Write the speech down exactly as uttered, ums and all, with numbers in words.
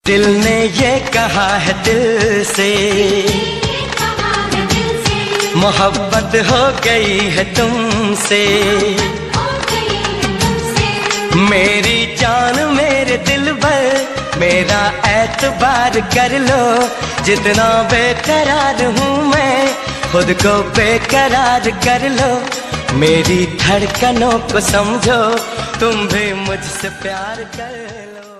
दिल ने ये कहा है दिल से, मोहब्बत हो गई है तुमसे। मेरी जान मेरे दिल भर, मेरा एतबार कर लो। जितना बेकरार हूँ मैं, खुद को बेकरार कर लो। मेरी धड़कनों को समझो, तुम भी मुझसे प्यार कर लो।